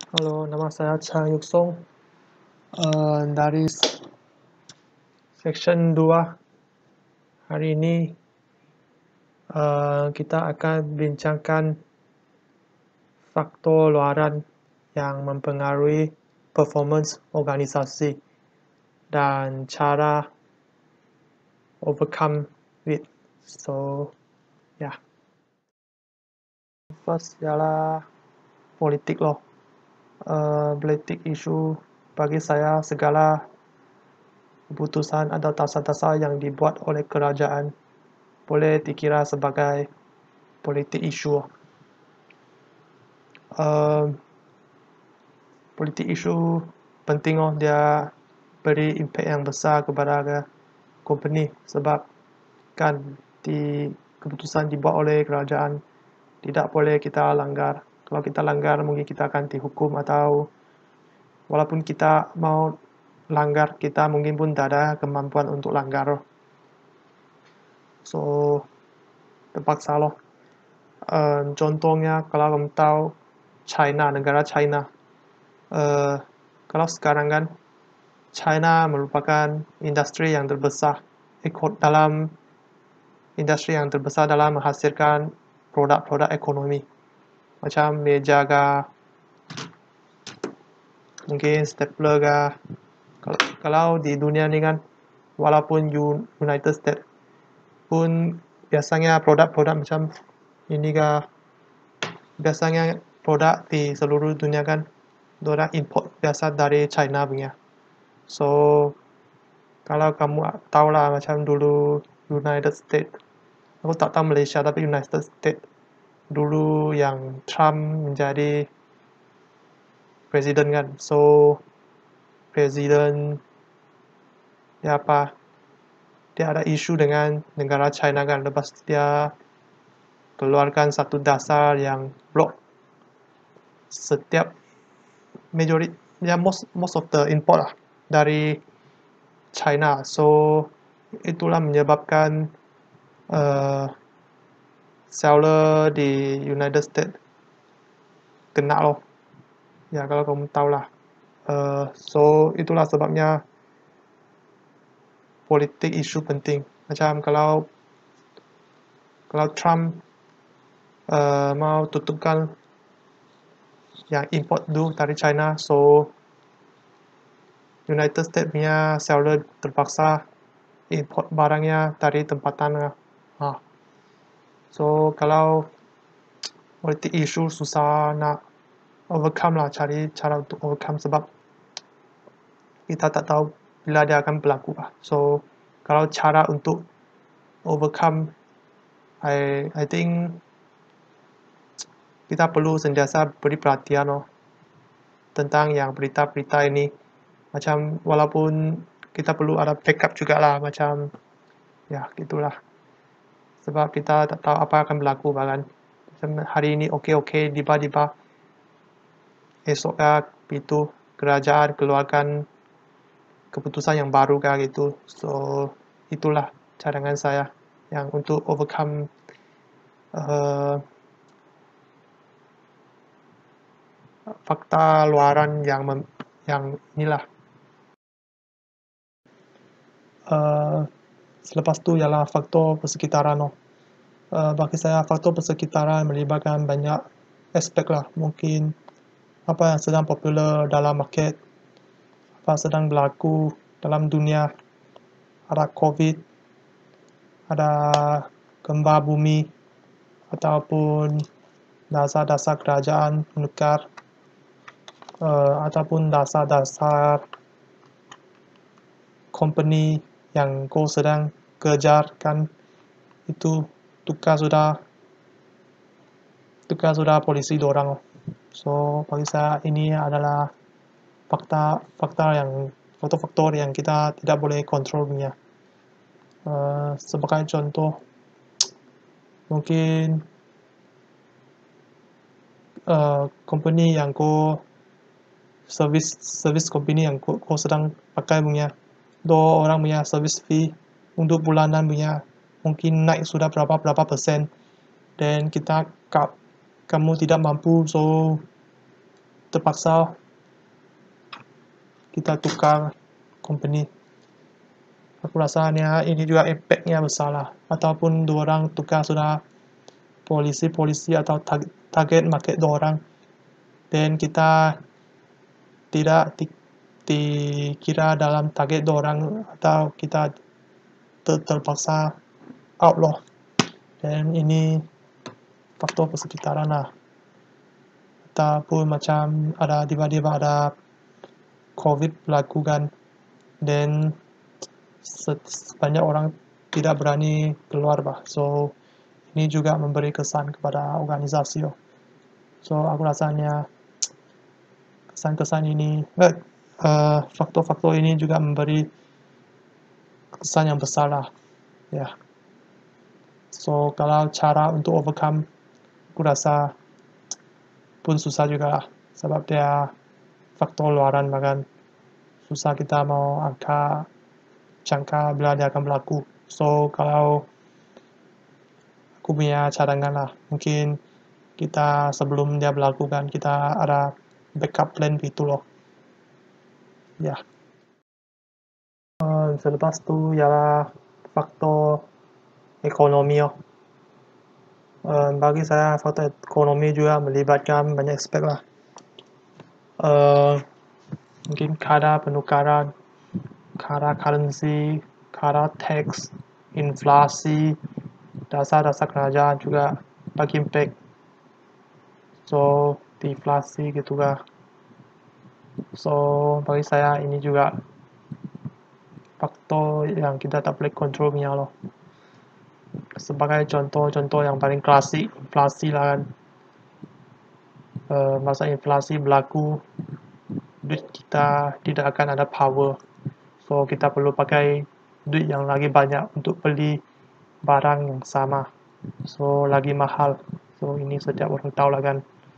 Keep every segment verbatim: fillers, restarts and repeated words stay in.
Halo, nama saya Chang Yuksong. Uh, dari section dua. Hari ini uh, kita akan bincangkan faktor luaran yang mempengaruhi performance organisasi dan cara overcome it. So, ya. Yeah. First ialah politik loh. Uh, politik isu bagi saya segala keputusan atau dasar-dasar yang dibuat oleh kerajaan boleh dikira sebagai politik isu. Uh, politik isu penting oh, dia beri impak yang besar kepada company sebab kan di keputusan dibuat oleh kerajaan tidak boleh kita langgar. Kalau kita langgar mungkin kita akan dihukum atau walaupun kita mau langgar kita mungkin pun tidak ada kemampuan untuk langgar. So terpaksa loh. Uh, contohnya kalau kamu tahu China, negara China. Uh, kalau sekarang kan China merupakan industri yang terbesar ikut dalam industri yang terbesar dalam menghasilkan produk-produk ekonomi macam meja kah, mungkin stapler kah. Kalau, kalau di dunia ni kan walaupun United States pun biasanya produk-produk macam ini kah, biasanya produk di seluruh dunia kan dorang import biasa dari China punya. So kalau kamu tahu lah macam dulu United States, aku tak tahu Malaysia tapi United States dulu yang Trump menjadi presiden kan. So presiden dia apa? Dia ada isu dengan negara China kan. Lepas dia keluarkan satu dasar yang blok setiap majority ya most most of the import lah dari China. So itulah menyebabkan uh, seller di United States kena loh. Ya kalau kamu tahu lah. Uh, so itulah sebabnya politik isu penting. Macam kalau kalau Trump uh, mau tutupkan yang import dulu dari China, so United States punya seller terpaksa import barangnya dari tempatan. Ha. So kalau politik isu susah nak overcome lah, cari cara untuk overcome sebab kita tak tahu bila dia akan berlaku lah. So kalau cara untuk overcome, I I think kita perlu sentiasa beri perhatian oh, tentang yang berita-berita ini. Macam walaupun kita perlu ada backup juga lah, macam ya gitulah. Sebab kita tak tahu apa akan berlaku kan. Macam hari ini okey-okey, tiba-tiba esoknya itu kerajaan keluarkan keputusan yang baru kan gitu. So itulah cadangan saya yang untuk overcome uh, fakta luaran yang mem, yang inilah. Uh, selepas tu ialah faktor persekitaran. Oh. Uh, bagi saya faktor persekitaran melibatkan banyak aspek lah. Mungkin apa yang sedang popular dalam market, apa yang sedang berlaku dalam dunia, ada COVID, ada gempa bumi, ataupun dasar-dasar kerajaan menukar, uh, ataupun dasar-dasar company yang kau sedang kejarkan itu tukar sudah tukar sudah polisi dorang. So bagi saya ini adalah fakta-fakta yang faktor-faktor yang kita tidak boleh kontrol punya. Uh, sebagai contoh mungkin uh, company yang kau service service company yang kau, kau sedang pakai punya, dua orang punya service fee untuk bulanan punya mungkin naik sudah berapa berapa persen, dan kita kamu tidak mampu, so terpaksa kita tukar company. Aku rasanya ini juga impact-nya besar lah. Ataupun dua orang tukar sudah polisi-polisi atau target market dua orang, dan kita tidak dikira dalam target dua orang, atau kita ter terpaksa out loh. Dan ini faktor persekitaran lah. Ataupun macam ada tiba-tiba ada COVID berlaku kan, dan banyak orang tidak berani keluar bah. So ini juga memberi kesan kepada organisasi. Oh. So aku rasanya kesan-kesan ini, faktor-faktor uh, ini juga memberi kesan yang besar lah. Ya. Yeah. So kalau cara untuk overcome, aku rasa pun susah juga lah, sebab dia faktor luaran, bahkan susah kita mau angka jangka bila dia akan berlaku. So kalau aku punya cadangan lah, mungkin kita sebelum dia berlaku kan, kita ada backup plan gitu loh. Ya. Uh, selepas tu ialah faktor ekonomi. Oh. Uh, bagi saya faktor ekonomi juga melibatkan banyak aspek lah. Uh, mungkin kadar penukaran, kadar currency, kadar tax, inflasi, dasar-dasar kerajaan juga bagi impact. So deflasi gitu kan. So bagi saya ini juga faktor yang kita tak boleh kontrol punya loh. Sebagai contoh-contoh yang paling klasik, inflasi lah kan. Uh, masa inflasi berlaku, duit kita tidak akan ada power. So kita perlu pakai duit yang lagi banyak untuk beli barang yang sama. So lagi mahal. So ini setiap orang tahu lah kan.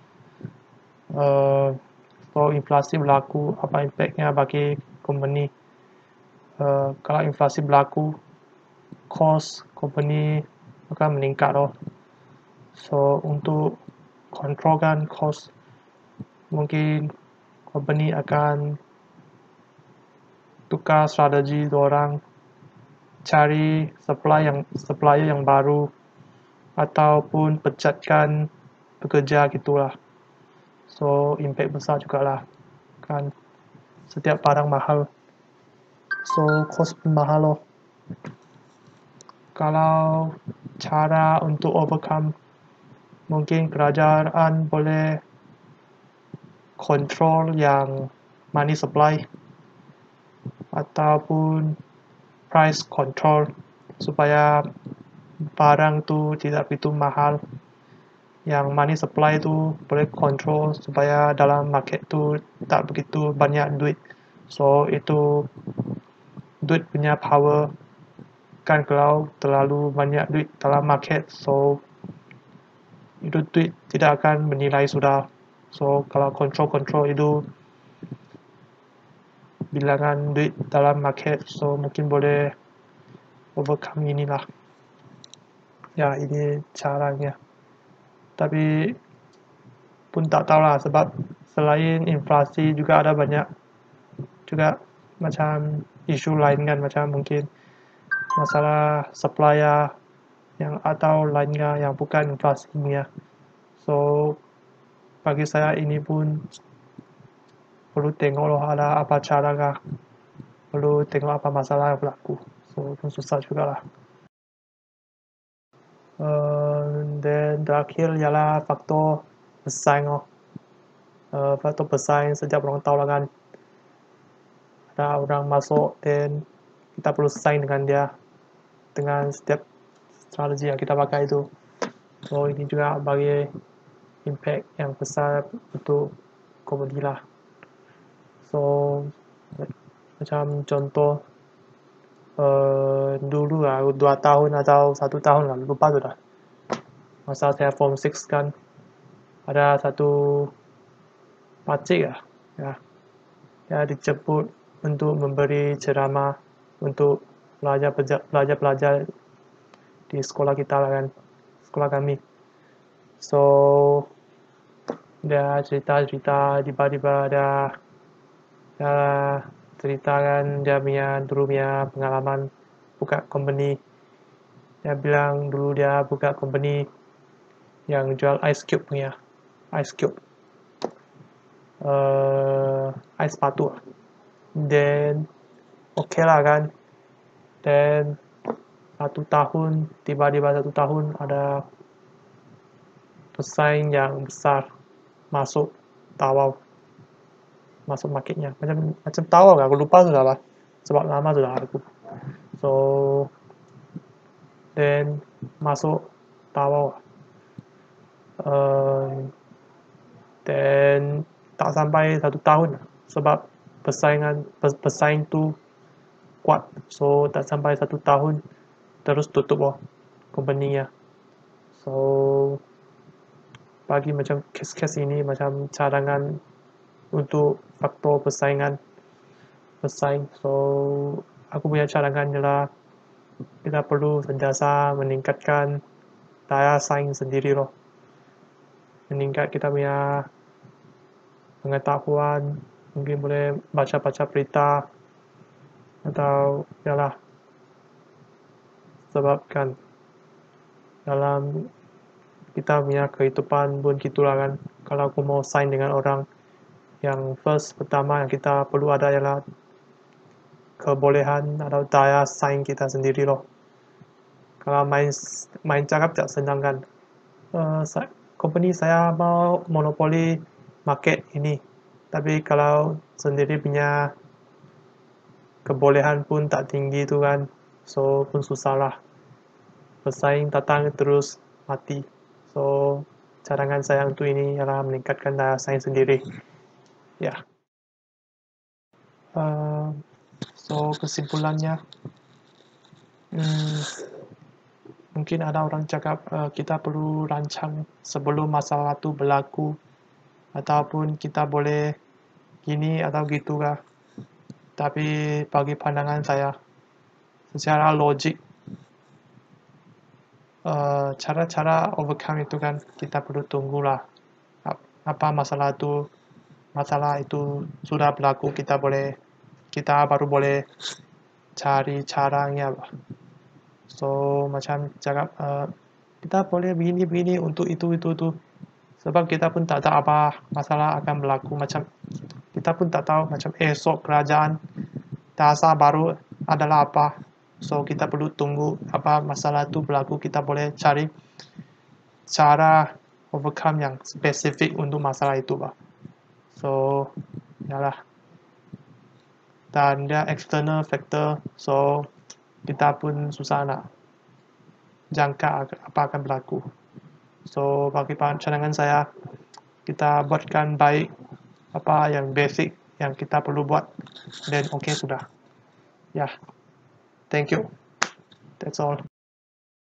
Uh, so inflasi berlaku, apa impactnya bagi company? Uh, kalau inflasi berlaku, cost company akan meningkat loh. So untuk kontrolkan cost, mungkin company akan tukar strategi orang, cari supply yang supplier yang baru, ataupun pecatkan pekerja gitulah. So impact besar juga lah kan, setiap barang mahal, so cost pun mahal loh. Kalau cara untuk overcome, mungkin kerajaan boleh kontrol yang money supply ataupun price control supaya barang tu tidak begitu mahal. Yang money supply tu boleh kontrol supaya dalam market tu tak begitu banyak duit. So itu duit punya power kan, kalau terlalu banyak duit dalam market, so itu duit tidak akan bernilai sudah. So kalau kontrol-kontrol itu bilangan duit dalam market, so mungkin boleh overcome inilah. Ya ini caranya. Tapi pun tak tahulah, sebab selain inflasi juga ada banyak juga macam isu lain kan, macam mungkin masalah supplier yang atau lainnya yang bukan inflasinya. So bagi saya ini pun perlu tengok loh ada apa cara kah, perlu tengok apa masalah yang berlaku. So pun susah juga lah. Uh, dan terakhir ialah faktor bersaing. Oh. Uh, faktor bersaing, setiap orang tahu lah kan, ada orang masuk dan kita perlu saing dengan dia dengan setiap strategi yang kita pakai itu. So ini juga bagi impact yang besar untuk komedi lah. So macam contoh uh, dulu lah, dua tahun atau satu tahun lah, lupa tu dah, masa saya form six kan, ada satu pakcik lah ya, dia dijemput untuk memberi ceramah untuk pelajar-pelajar di sekolah kita lah kan, sekolah kami. So dia cerita-cerita, tiba-tiba dia, dia ceritakan dia punya dulu punya pengalaman buka company. Dia bilang dulu dia buka company yang jual ice cube punya, ice cube, uh, ice batu. Then okay lah kan. Then satu tahun, tiba-tiba satu tahun ada pesaing yang besar masuk Tawau, masuk marketnya. Macam macam Tawau lah, aku lupa sudah lah. Sebab lama sudah aku. So, then masuk Tawau. Um, then tak sampai satu tahun sebab persaingan pesaing tu kuat. So, tak sampai satu tahun terus tutup oh company-nya. So, bagi macam kes-kes ini macam cadangan untuk faktor persaingan pesaing. So, aku punya cadangan ialah kita perlu sentiasa meningkatkan daya saing sendiri loh. Meningkat kita punya pengetahuan, mungkin boleh baca-baca berita atau yalah, sebabkan dalam kita punya kehidupan pun gitulah kan. Kalau aku mau sign dengan orang, yang first pertama yang kita perlu ada ialah kebolehan atau daya saing kita sendiri loh. Kalau main main cakap tak senang kan. Uh, company saya mau monopoli market ini, tapi kalau sendiri punya kebolehan pun tak tinggi tu kan, so pun susah lah. Pesaing datang terus mati. So, cadangan saya untuk ini ialah meningkatkan daya saing sendiri. Ya. Yeah. Uh, so, kesimpulannya, hmm, mungkin ada orang cakap uh, kita perlu rancang sebelum masalah itu berlaku, ataupun kita boleh gini atau gitu kah. Tapi bagi pandangan saya, secara logik, uh, cara-cara overcome itu kan kita perlu tunggulah apa masalah itu masalah itu sudah berlaku, kita boleh kita baru boleh cari caranya. So macam cakap uh, kita boleh begini-begini untuk itu itu itu sebab kita pun tak tahu apa masalah akan berlaku. Macam kita pun tak tahu macam esok kerajaan dasar baru adalah apa. So kita perlu tunggu apa masalah itu berlaku, kita boleh cari cara overcome yang spesifik untuk masalah itu bah. So yalah, dan dia external factor, so kita pun susah nak jangka apa akan berlaku. So bagi cadangan saya, kita buatkan baik apa yang basic yang kita perlu buat, then okay sudah. Ya, yeah. Thank you. That's all.